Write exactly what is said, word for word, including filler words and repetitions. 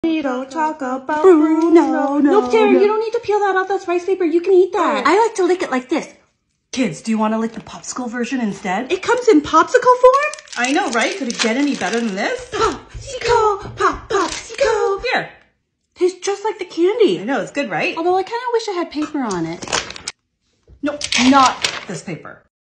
We don't talk about Bruno. No, no, Tara, no. You don't need to peel that off. That's rice paper. You can eat that. I like to lick it like this. Kids, do you want to lick the popsicle version instead? It comes in popsicle form? I know, right? Could it get any better than this? Popsicle, pop, popsicle. Here. Tastes just like the candy. I know, it's good, right? Although I kind of wish I had paper on it. No, not this paper.